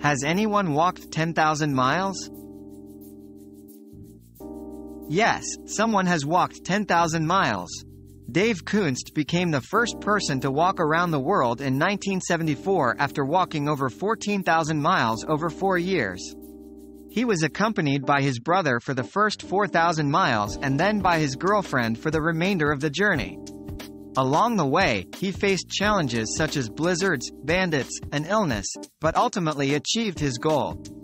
Has anyone walked 10,000 miles? Yes, someone has walked 10,000 miles. Dave Kunst became the first person to walk around the world in 1974 after walking over 14,000 miles over 4 years. He was accompanied by his brother for the first 4,000 miles and then by his girlfriend for the remainder of the journey. Along the way, he faced challenges such as blizzards, bandits, and illness, but ultimately achieved his goal.